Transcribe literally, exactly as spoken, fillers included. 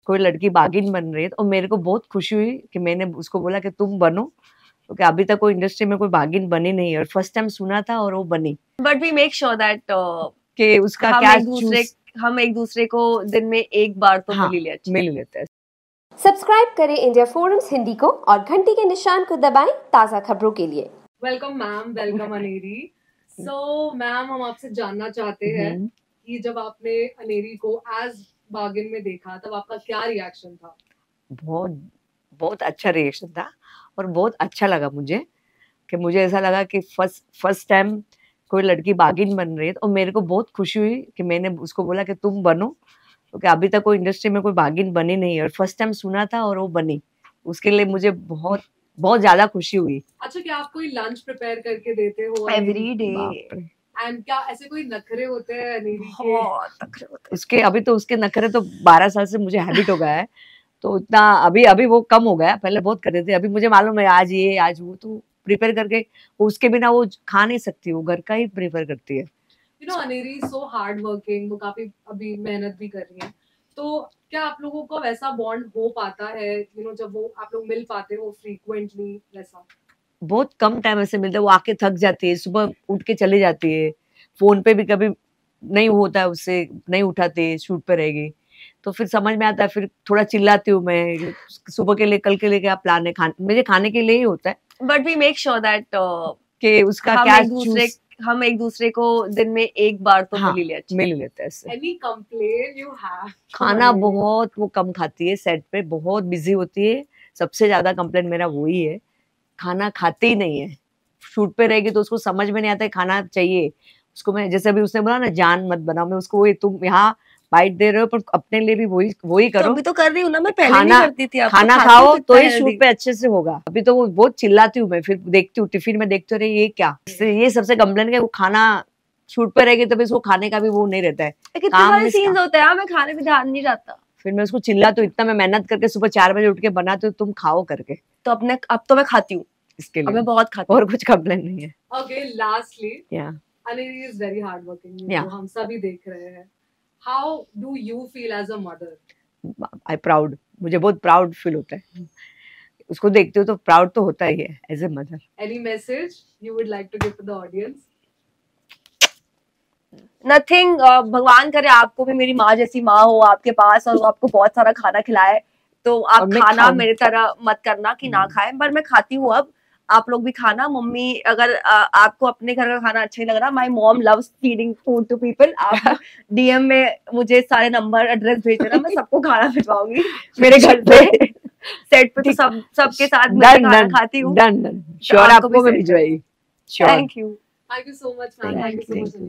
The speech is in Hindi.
कोई लड़की बागिन बन रही है और मेरे को बहुत खुशी हुई कि मैंने उसको बोला कि तुम बनो, क्योंकि अभी तक कोई इंडस्ट्री में कोई बागिन बनी नहीं है और फर्स्ट टाइम सुना था और वो बनी। But we make sure that कि उसका हम क्या एक दूसरे हम एक दूसरे को दिन में एक बार तो हाँ, मिल ही लेते मिल लेते हैं। सब्सक्राइब करें इंडिया फोरम्स हिंदी को और घंटी के निशान को दबाएं ताज़ा खबरों के लिए। Welcome ma'am, welcome Aneri. So ma'am, हम आपसे जानना चाहते हैं कि जब आपने अनेरी को एज बागिन में देखा तब आपका क्या रिएक्शन था? बहुत बहुत अच्छा रिएक्शन था और बहुत अच्छा लगा मुझे कि मुझे ऐसा लगा कि फर्स्ट फर्स्ट टाइम कोई लड़की बागिन बन रही है और मेरे को बहुत खुशी हुई कि मैंने उसको बोला कि तुम बनो, क्योंकि अभी तक कोई इंडस्ट्री में कोई बागिन बनी नहीं है और फर्स्ट टाइम सुना था और वो बनी। उसके लिए मुझे बहुत बहुत ज्यादा खुशी हुई। अच्छा, क्या आप कोई लंच प्रिपेयर करके देते हो एवरी डे? एंड क्या ऐसे कोई नखरे होते हैं अनेरी के? बहुत नखरे होते हैं उसके। अभी तो उसके नखरे तो बारह साल से मुझे हैबिट हो गया है, तो इतना अभी अभी वो कम हो गया। पहले बहुत करते थे, अभी मुझे मालूम है आज ये आज वो, तो प्रिपेयर करके उसके बिना वो खा नहीं सकती, वो घर का ही प्रिपेयर करती है। You know Aneri so hard working, वो काफी अभी मेहनत भी कर रही है, तो क्या आप लोगों को वैसा बॉन्ड हो पाता है, यू नो जब वो आप लोग मिल पाते हो फ्रीक्वेंटली? वैसा बहुत कम टाइम ऐसे मिलता है। वो आके थक जाती है, सुबह उठ के चली जाती है, फोन पे भी कभी नहीं होता है उससे, नहीं उठाते, शूट पे रहेगी तो फिर समझ में आता है, फिर थोड़ा चिल्लाती हूँ मैं, सुबह के लिए कल के लिए क्या प्लान है, खाने मुझे खाने के लिए ही होता है। But we make sure that कि उसका हम क्या एक दूसरे हम एक दूसरे को दिन में एक बार तो हाँ, मिल ही लेते मिल लेते हैं। Any complain you have? खाना बहुत वो कम खाती है, सेट पे बहुत बिजी होती है। सबसे ज्यादा कंप्लेन मेरा वही है, खाना खाते ही नहीं है। शूट पे रहेगी तो उसको समझ में नहीं आता है खाना चाहिए उसको। मैं जैसे अभी उसने बोला ना जान मत बनाओ, मैं उसको वही, तुम यहाँ बाइट दे रहे हो पर अपने लिए भी वही वही करो। तो अभी तो कर रही हूँ ना मैं, पहले खाना, नहीं करती थी। अब खाना तो खाओ तो ही शूट पे अच्छे से होगा। अभी तो वो बहुत चिल्लाती हूँ मैं, फिर देखती हूँ टिफिन में, देखते रहे ये क्या, ये सबसे कंप्लेन है। वो खाना शूट पे रहेगी तभी उसको खाने का भी वो नहीं रहता है। कितने सारे सीन्स होते हैं, मैं खाने पे ध्यान नहीं जाता। फिर मैं उसको चिल्लाती हूँ, इतना मैं मेहनत करके सुबह चार बजे उठ के बनाती हूँ, तुम खाओ करके। तो अपने अब तो मैं खाती हूँ इसके लिए, मैं बहुत खाती हूँ, और कुछ कंप्लेन नहीं है। ओके, लास्टली या Aneri is very hard working, Yeah. जो हम सभी देख रहे हैं। How do you feel as a mother? I proud, मुझे बहुत प्राउड फील होता है। उसको देखती हूँ तो प्राउड तो होता ही है as a mother. Any message you would like to give to the audience? Nothing. भगवान करे आपको भी मेरी माँ जैसी माँ हो आपके पास और वो आपको बहुत सारा खाना खिलाए। तो आप खाना मेरे तरह मत करना कि ना खाए, पर मैं खाती हूँ अब। आप लोग भी खाना। मम्मी, अगर आ, आपको अपने घर का खाना अच्छा नहीं लग रहा, my mom loves feeding food to people. आप डीएम में मुझे सारे नंबर एड्रेस भेज देना, मैं सबको खाना भिजवाऊंगी मेरे घर पे। सेट पे तो सब सबके साथ मैं खाना खाती हूँ। डन डन, श्योर आपको मैं भिजवाई। Thank you thank you so much ma'am, thank you so much.